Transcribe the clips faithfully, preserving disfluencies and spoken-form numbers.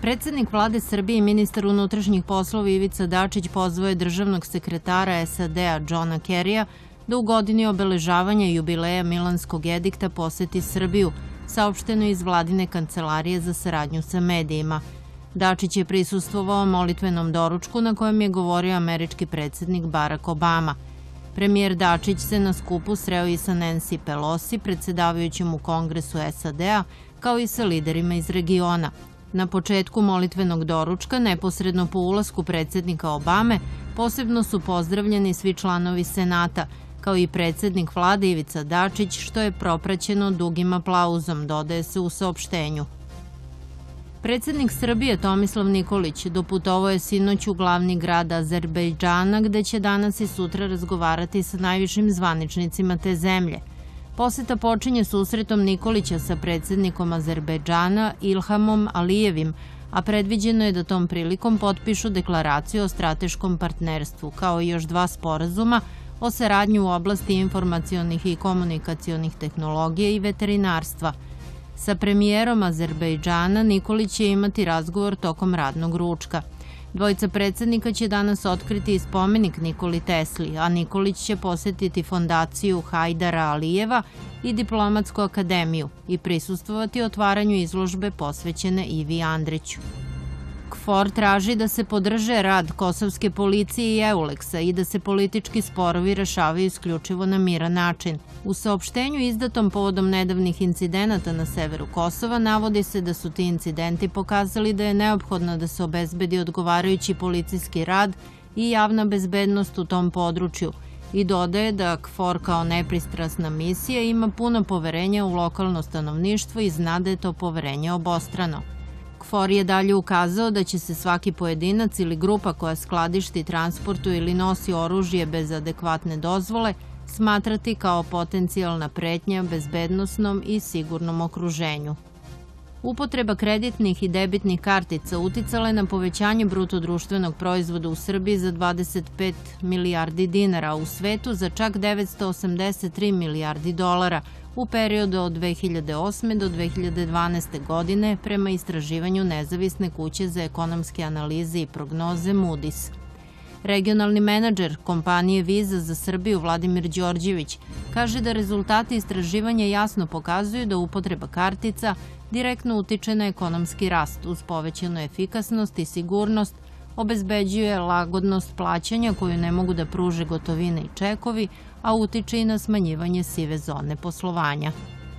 Predsednik vlade Srbije i ministar unutrašnjih poslova Ivica Dačić pozvao je državnog sekretara S A D-a Johna Kerrya da u godini obeležavanja jubileja Milanskog edikta poseti Srbiju, saopšteno iz vladine kancelarije za saradnju sa medijima. Dačić je prisustvovao molitvenom doručku na kojem je govorio američki predsednik Barack Obama. Premijer Dačić se na skupu sreo i sa Nancy Pelosi, predsedavajućim u Kongresu S A D-a, kao i sa liderima iz regiona. Na početku molitvenog doručka, neposredno po ulasku predsednika Obame, posebno su pozdravljeni svi članovi Senata, kao i predsednik vlade Ivica Dačić, što je propraćeno dugim aplauzom, dodaje se u saopštenju. Predsednik Srbije Tomislav Nikolić doputovao je sinoć u glavni grad Azerbejdžana, gde će danas i sutra razgovarati sa najvišim zvaničnicima te zemlje. Poseta počinje susretom Nikolića sa predsednikom Azerbejdžana Ilhamom Alijevim, a predviđeno je da tom prilikom potpišu deklaraciju o strateškom partnerstvu, kao i još dva sporazuma o saradnji u oblasti informacionih i komunikacionih tehnologija i veterinarstva. Sa premijerom Azerbejdžana Nikolić će imati razgovor tokom radnog ručka. Dvojica predsednika će danas otkriti spomenik Nikoli Tesli, a Nikolić će posetiti fondaciju Hajdara Alijeva i diplomatsku akademiju i prisustvovati otvaranju izložbe posvećene Ivi Andriću. KFOR traži da se podrže rad kosovske policije i Euleksa i da se politički sporovi rešavaju isključivo na miran način. U saopštenju izdatom povodom nedavnih incidenata na severu Kosova navodi se da su ti incidenti pokazali da je neophodno da se obezbedi odgovarajući policijski rad i javna bezbednost u tom području i dodaje da KFOR kao nepristrasna misija ima puno poverenja u lokalno stanovništvo i zna da je to poverenje obostrano. KFOR je dalje ukazao da će se svaki pojedinac ili grupa koja skladišti, transportuje ili nosi oružje bez adekvatne dozvole smatrati kao potencijalna pretnja bezbednosnom i sigurnom okruženju. Upotreba kreditnih i debitnih kartica uticala je na povećanje bruto društvenog proizvoda u Srbiji za dvadeset pet milijardi dinara, a u svetu za čak devetsto osamdeset tri milijardi dolara u periodu od dve hiljade osme do dve hiljade dvanaeste. godine prema istraživanju nezavisne kuće za ekonomske analize i prognoze Moody's. Regionalni menadžer kompanije Visa za Srbiju Vladimir Đorđević kaže da rezultati istraživanja jasno pokazuju da upotreba kartica direktno utiče na ekonomski rast uz povećanu efikasnost i sigurnost, obezbeđuje lagodnost plaćanja koju ne mogu da pruže gotovine i čekovi, a utiče i na smanjivanje sive zone poslovanja.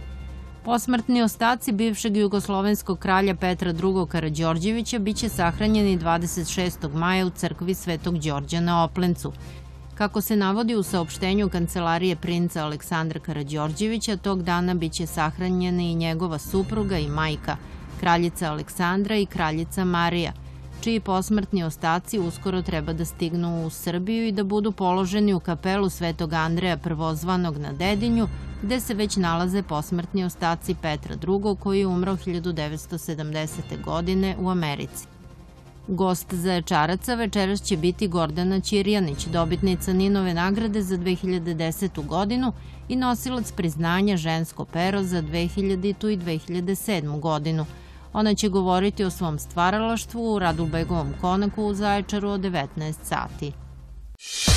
Posmrtni ostaci bivšeg jugoslovenskog kralja Petra drugog. Karađorđevića biće sahranjeni dvadeset šestog maja u crkvi Svetog Đorđa na Oplencu. Kako se navodi u saopštenju kancelarije princa Aleksandra Karađorđevića, tog dana biće sahranjena i njegova supruga i majka, kraljica Aleksandra i kraljica Marija, čiji posmrtni ostaci uskoro treba da stignu u Srbiju i da budu položeni u kapelu Svetog Andreja prvozvanog na Dedinju, gde se već nalaze posmrtni ostaci Petra drugog. koji je umro hiljadu devetsto sedamdesete. godine u Americi. Gost Zaječaraca večeras će biti Gordana Ćirjanić, dobitnica Ninove nagrade za dve hiljade desetu. godinu i nosilac priznanja Žensko pero za dve hiljaditu. i dve hiljade sedmu. godinu. Ona će govoriti o svom stvaralaštvu u Radulbegovom konaku u Zaječaru od devetnaest sati.